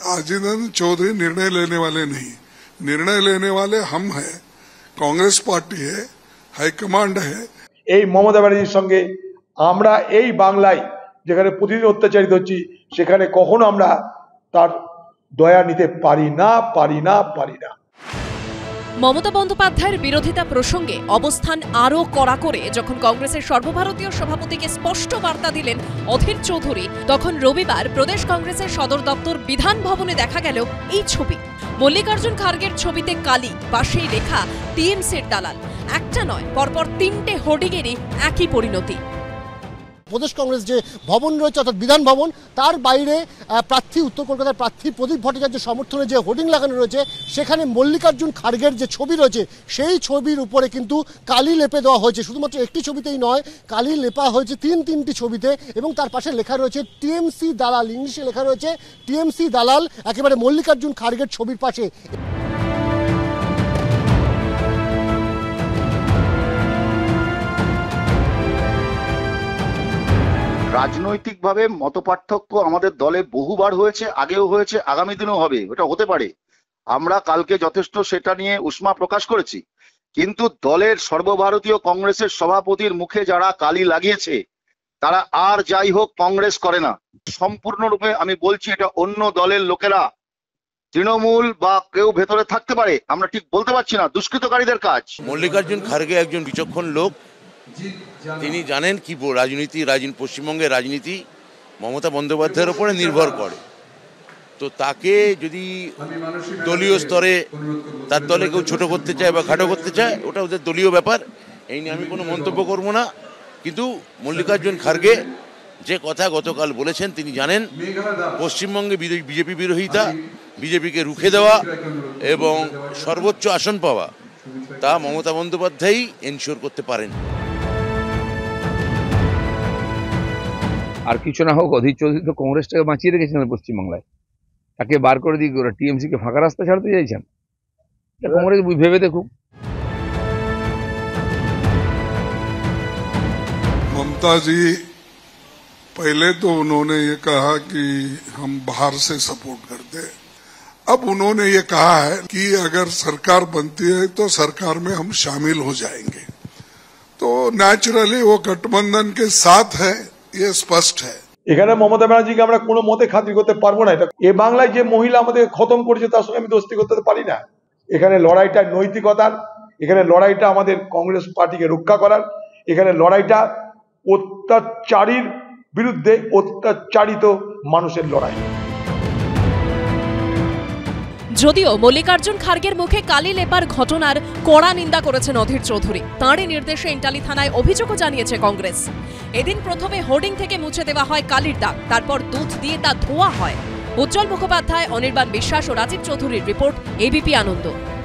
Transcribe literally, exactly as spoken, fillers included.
अजीत चौधरी निर्णय लेने वाले नहीं, निर्णय लेने वाले हम हैं, कांग्रेस पार्टी है, हाईकमांड है। এই মমতা ব্যানার্জির সঙ্গে আমরা এই বাংলায় যেখানে প্রতিদিন অত্যাচারিত হচ্ছি সেখানে কখনো আমরা তার দয়া নিতে পারি না পারি না পারি না মমতা বন্দ্যোপাধ্যায়ের বিরোধিতা প্রসঙ্গে অবস্থান আরও কড়া করে যখন কংগ্রেসের সর্বভারতীয় সভাপতিকে স্পষ্ট বার্তা দিলেন অধীর চৌধুরী, তখন রবিবার প্রদেশ কংগ্রেসের সদর দপ্তর বিধান ভবনে দেখা গেল এই ছবি। মল্লিকার্জুন খার্গের ছবিতে কালি, পাশেই লেখা টিএমসির দালাল। একটা নয়, পরপর তিনটে হোর্ডিংয়েরই একই পরিণতি। প্রদেশ কংগ্রেস যে ভবন রয়েছে অর্থাৎ বিধান ভবন, তার বাইরে প্রার্থী উত্তর কলকাতার প্রার্থী প্রদীপ ভট্টাচার্যের সমর্থনে যে হোর্ডিং লাগানো রয়েছে সেখানে মল্লিকার্জুন খার্গের যে ছবি রয়েছে সেই ছবির উপরে কিন্তু কালি লেপে দেওয়া হয়েছে। শুধুমাত্র একটি ছবিতেই নয়, কালি লেপা হয়েছে তিন তিনটি ছবিতে এবং তার পাশে লেখা রয়েছে টিএমসি দালাল, ইংলিশে লেখা রয়েছে টিএমসি দালাল একেবারে মল্লিকার্জুন খার্গের ছবির পাশে। রাজনৈতিকভাবে মতপার্থক্য আমাদের দলে বহুবার হয়েছে, আগেও হয়েছে, আগামী দিনেও হবে, ওটা হতে পারে। আমরা কালকে যথেষ্ট সেটা নিয়ে উষ্মা প্রকাশ করেছি, কিন্তু দলের সর্বভারতীয় কংগ্রেসের সভাপতির মুখে যারা কালি লাগিয়েছে তারা আর যাই হোক কংগ্রেস করে না। সম্পূর্ণরূপে আমি বলছি, এটা অন্য দলের লোকেরা, তৃণমূল বা কেউ ভেতরে থাকতে পারে, আমরা ঠিক বলতে পারছি না, দুষ্কৃতকারীদের কাজ। মল্লিকার্জুন খার্গে একজন বিচক্ষণ লোক, তিনি জানেন কি রাজনীতি, রাজনীতি পশ্চিমবঙ্গের রাজনীতি মমতা বন্দ্যোপাধ্যায়ের উপরে নির্ভর করে। তো তাকে যদি দলীয় স্তরে তার দলে কেউ ছোট করতে চায় বা খাটো করতে চায়, ওটা ওদের দলীয় ব্যাপার, এই নিয়ে আমি কোনো মন্তব্য করব না। কিন্তু মল্লিকার্জুন খার্গে যে কথা গতকাল বলেছেন, তিনি জানেন পশ্চিমবঙ্গে বিজেপি বিরোধিতা, বিজেপিকে রুখে দেওয়া এবং সর্বোচ্চ আসন পাওয়া, তা মমতা বন্দ্যোপাধ্যায়ই এনশিওর করতে পারেন। আর কিছু না হোক, অধীর চৌধুরী তো কংগ্রেসটাকে বাঁচিয়ে রেখেছেন পশ্চিমবাংলায়, তাকে বার করে দিয়ে ওরা টিএমসি কে ফাঁকা রাস্তা ছাড়তে চাইছেন। কংগ্রেস ভেবে দেখুক। ममता जी पहले तो उन्होंने ये कहा कि हम बाहर से सपोर्ट करते हैं, अब उन्होंने ये कहा है कि अगर सरकार बनती है तो सरकार में हम शामिल हो जाएंगे, तो नेचुरली वो गठबंधन के साथ है, ये स्पष्ट है। এখানে মমতা ব্যানার্জিকে আমরা কোনো মতে খাতির করতে পারবো না। এটা এ বাংলায় যে মহিলা আমাদের খতম করেছে তার সঙ্গে আমি দোস্তি করতে পারি না। এখানে লড়াইটা নৈতিকতার, এখানে লড়াইটা আমাদের কংগ্রেস পার্টিকে রক্ষা করার, এখানে লড়াইটা অত্যাচারীর বিরুদ্ধে অত্যাচারিত মানুষের লড়াই। যদিও মল্লিকার্জুন খার্গের মুখে কালি লেপার ঘটনার কড়া নিন্দা করেছেন অধীর চৌধুরী, তাঁরই নির্দেশে ইন্টালি থানায় অভিযোগও জানিয়েছে কংগ্রেস। এদিন প্রথমে হোর্ডিং থেকে মুছে দেওয়া হয় কালির দাগ, তারপর দুধ দিয়ে তা ধোয়া হয়। উজ্জ্বল মুখোপাধ্যায়, অনির্বাণ বিশ্বাস ও রাজীব চৌধুরীর রিপোর্ট, এবিপি আনন্দ।